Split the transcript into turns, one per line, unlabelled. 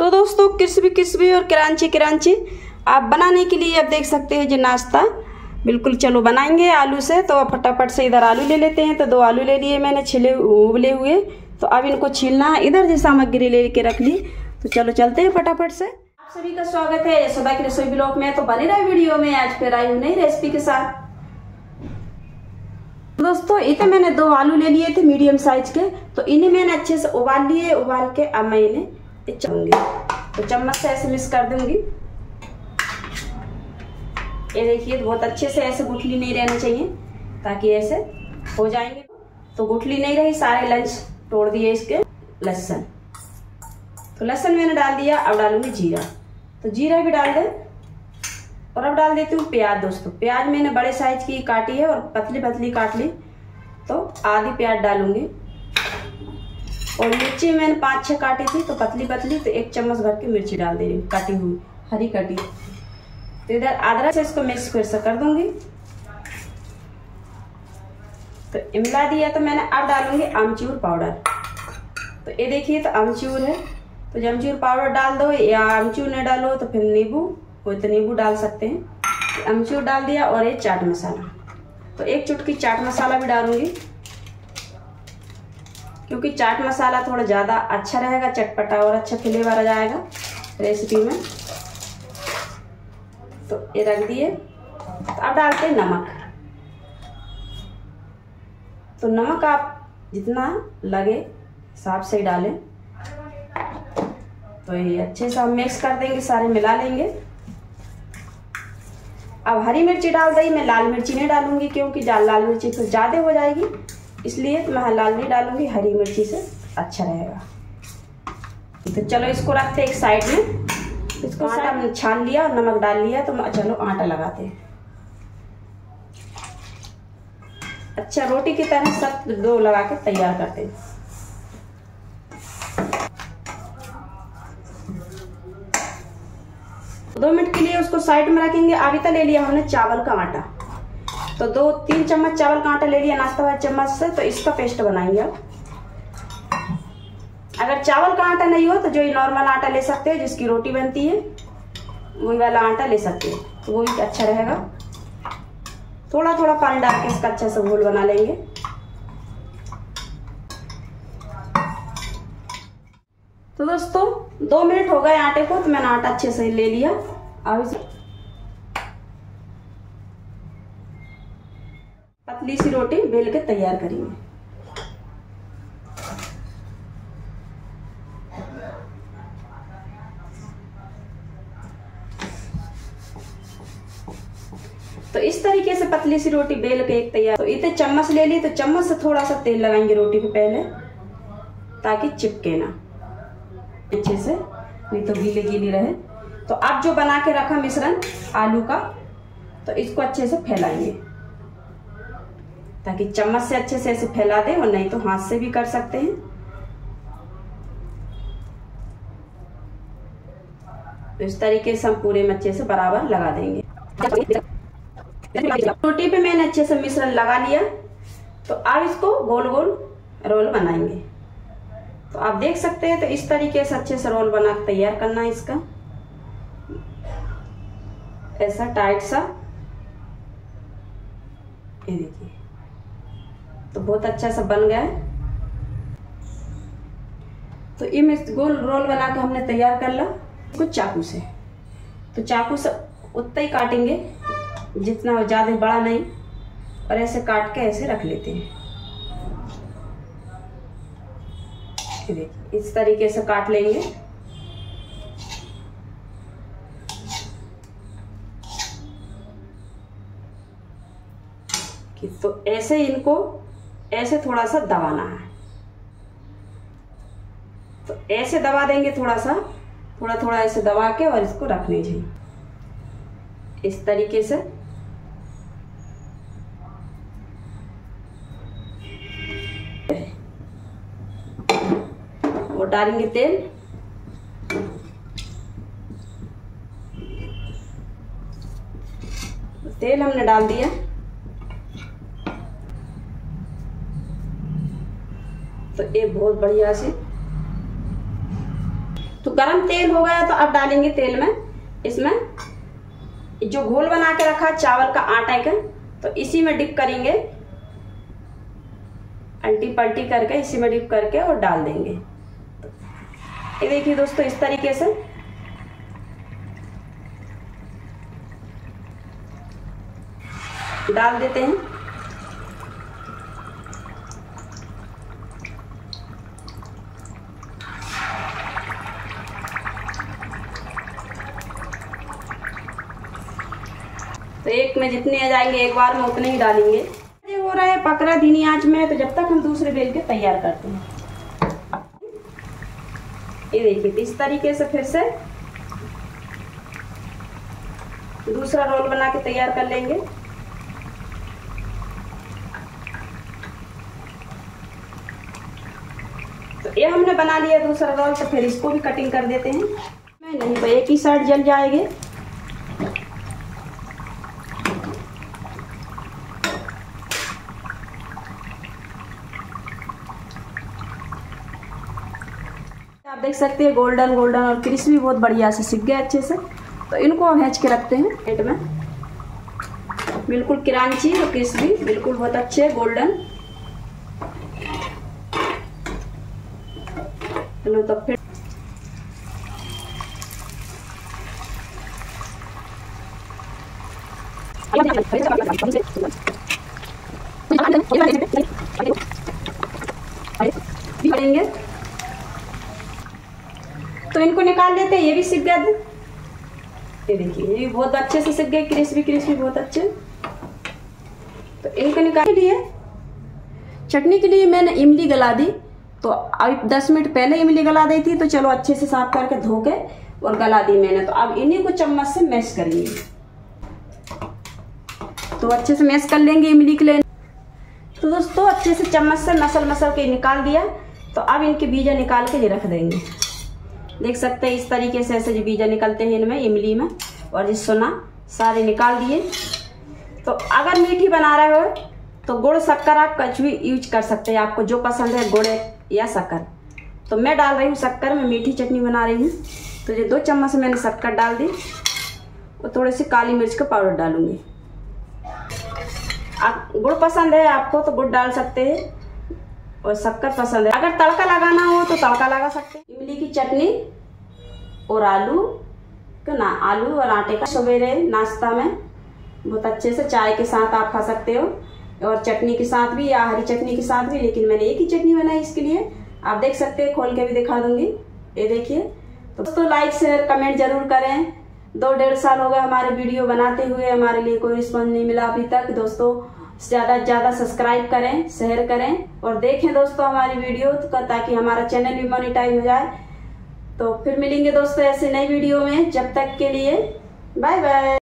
तो दोस्तों crispy crispy और क्रंची क्रंची आप बनाने के लिए अब देख सकते हैं जो नाश्ता बिल्कुल चलो बनाएंगे आलू से। तो फटाफट से इधर आलू ले लेते हैं। तो 2 आलू ले लिए मैंने छिले उबले हुए। तो अब इनको छीलना है। इधर जो सामग्री ले के रख ली। तो चलो चलते हैं फटाफट से। आप सभी का स्वागत है यशोदा की रसोई ब्लॉग में। तो बने रहे वीडियो में। आज फिर आई हूँ नई रेसिपी के साथ। दोस्तों इतने मैंने 2 आलू ले लिए थे मीडियम साइज के। तो इन्हें मैंने अच्छे से उबाल लिए। उबाल के अब मैं इन्हें चलूंगी तो चम्मच से ऐसे मिक्स कर दूंगी। ये देखिए बहुत अच्छे से ऐसे गुठली नहीं रहनी चाहिए ताकि ऐसे हो जाएंगे। तो गुठली नहीं रही। सारे लंच तोड़ दिए इसके। लहसुन तो लहसुन मैंने डाल दिया। अब डालूंगी जीरा। तो जीरा भी डाल दे। और अब डाल देती हूँ प्याज। दोस्तों प्याज मैंने बड़े साइज की काटी है और पतली पतली काट ली। तो आधी प्याज डालूंगी। और मिर्ची मैंने 5-6 काटी थी तो पतली पतली। तो 1 चम्मच भर के मिर्ची डाल दे रही हूँ काटी हुई हरी कटी। तो इधर अदरक से इसको मिक्स फिर से कर दूंगी। तो मिला दिया। तो मैंने अब डालूंगी आमचूर पाउडर। तो ये देखिए तो आमचूर है। तो जब आमचूर पाउडर डाल दो या आमचूर नहीं डालो तो फिर नींबू हो तो नींबू डाल सकते हैं। तो आमचूर डाल दिया। और ये चाट मसाला। तो 1 चुटकी चाट मसाला भी डालूंगी क्योंकि चाट मसाला थोड़ा ज्यादा अच्छा रहेगा, चटपटा और अच्छा फ्लेवर आ जाएगा रेसिपी में। तो ये रख दिए। तो अब डालते हैं नमक। तो नमक आप जितना लगे हिसाब से ही डालें। तो ये अच्छे से हम मिक्स कर देंगे, सारे मिला लेंगे। अब हरी मिर्ची डाल दी। मैं लाल मिर्ची नहीं डालूंगी क्योंकि लाल मिर्ची तो ज्यादा हो जाएगी, इसलिए मैं लाल नहीं डालूंगी। हरी मिर्ची से अच्छा रहेगा। तो चलो इसको रखते एक साइड में। इसको आटा छान लिया और नमक डाल लिया। तो चलो आटा लगाते हैं। अच्छा रोटी की तरह सब डो लगा के तैयार करते हैं। दो मिनट के लिए उसको साइड में रखेंगे। अभी तक ले लिया हमने चावल का आटा। तो 2-3 चम्मच चावल का आटा ले लिया नाश्ता वाले चम्मच से। तो इसका पेस्ट बनाएंगे अब। अगर चावल का आटा नहीं हो तो जो नॉर्मल आटा ले सकते हैं जिसकी रोटी बनती है वही वाला आटा ले सकते हैं। तो वो भी अच्छा रहेगा। थोड़ा थोड़ा पानी डाल के इसका अच्छा सा घोल बना लेंगे। तो दोस्तों 2 मिनट हो गए आटे को। तो मैंने आटा अच्छे से ले लिया। अब इसे पतली सी रोटी बेल के तैयार करेंगे। तो इस तरीके से पतली सी रोटी बेल के एक तैयार। तो इतने चम्मच ले ली। तो चम्मच से थोड़ा सा तेल लगाएंगे रोटी पे पहले ताकि चिपके ना अच्छे से, नहीं तो गीली गीली रहे। तो अब जो बना के रखा मिश्रण आलू का तो इसको अच्छे से फैलाएंगे ताकि चम्मच से अच्छे से ऐसे फैला दे। और नहीं तो हाथ से भी कर सकते हैं। तो इस तरीके से हम पूरे में अच्छे से बराबर लगा देंगे। रोटी पे मैंने अच्छे से मिश्रण लगा लिया। तो अब इसको गोल गोल रोल बनाएंगे। तो आप देख सकते हैं। तो इस तरीके से अच्छे से रोल बना के तैयार करना है इसका। ऐसा टाइट सा ये देखिए। तो बहुत अच्छा सा बन गया है। तो ये गोल रोल बना के हमने तैयार कर ला। इसको चाकू से। तो चाकू से उतना ही काटेंगे जितना ज्यादा बड़ा नहीं। और ऐसे काट के ऐसे रख लेते हैं। देखिए इस तरीके से काट लेंगे। तो ऐसे इनको ऐसे थोड़ा सा दबाना है। तो ऐसे दबा देंगे थोड़ा सा, थोड़ा थोड़ा ऐसे दबा के और इसको रख लीजिए इस तरीके से। और डालेंगे तेल। तेल हमने डाल दिया। तो ये बहुत बढ़िया से तो गरम तेल हो गया तो अब डालेंगे तेल में इसमें जो घोल बना के रखा चावल का आटा का, तो इसी में डिप करेंगे, अल्टी पल्टी करके इसी में डिप करके और डाल देंगे। ये देखिए दोस्तों, इस तरीके से डाल देते हैं। तो एक में जितने आ जाएंगे एक बार में उतने ही डालेंगे। ये हो रहा है पक रहा धीमी आंच में, तो जब तक हम दूसरे बेल के तैयार करते हैं। ये देखिए इस तरीके से फिर से दूसरा रोल बना के तैयार कर लेंगे। तो ये हमने बना लिया दूसरा रोल, तो फिर इसको भी कटिंग कर देते हैं। नहीं तो एक ही साइड जल जाएंगे। आप देख सकते हैं गोल्डन गोल्डन और क्रिस्पी बहुत बढ़िया से सिक गए अच्छे से। तो इनको हेंच के रखते हैं प्लेट में, बिल्कुल क्रंची और क्रिस्पी, बिल्कुल बहुत अच्छे गोल्डन। चलो तो फिर करेंगे। तो इनको निकाल लेते हैं, ये भी सिक गए। ये देखिए ये भी बहुत अच्छे से सिक गए, क्रिस्पी क्रिस्पी बहुत अच्छे। तो इनको निकाल लिए। चटनी के लिए मैंने इमली गला दी, तो अभी 10 मिनट पहले इमली गला दी थी, तो चलो अच्छे से साफ करके धो के और गला दी मैंने। तो अब इन्हीं को चम्मच से मैश करेंगे, तो अच्छे से मैश कर लेंगे इमली के लिए। तो दोस्तों अच्छे से चम्मच से मसल के निकाल दिया। तो अब इनके बीजा निकाल के ये रख देंगे। देख सकते हैं इस तरीके से ऐसे जो बीजा निकलते हैं इनमें, इमली में, और जिस सोना सारे निकाल दिए। तो अगर मीठी बना रहे हो तो गुड़ शक्कर आप कुछ भी यूज कर सकते हैं, आपको जो पसंद है गुड़ या शक्कर। तो मैं डाल रही हूँ शक्कर, मैं मीठी चटनी बना रही हूँ। तो ये 2 चम्मच मैंने शक्कर डाल दी और थोड़ी सी काली मिर्च का पाउडर डालूंगी। आप गुड़ पसंद है आपको तो गुड़ डाल सकते हैं, और शक्कर पसंद है। अगर तड़का लगाना हो तो तड़का लगा सकते हैं। इमली की चटनी और आलू और आटे का सवेरे नाश्ता में बहुत अच्छे से चाय के साथ आप खा सकते हो, और चटनी के साथ भी या हरी चटनी के साथ भी। लेकिन मैंने एक ही चटनी बनाई इसके लिए, आप देख सकते हैं, खोल के भी दिखा दूंगी। ये देखिए। तो दोस्तों लाइक शेयर कमेंट जरूर करें। 2-1.5 साल हो गए हमारे वीडियो बनाते हुए, हमारे लिए कोई रिस्पॉन्स नहीं मिला अभी तक। दोस्तों ज्यादा से ज्यादा सब्सक्राइब करें, शेयर करें और देखें दोस्तों हमारी वीडियो, ताकि हमारा चैनल भी मोनेटाइज हो जाए। तो फिर मिलेंगे दोस्तों ऐसे नई वीडियो में, जब तक के लिए बाय बाय।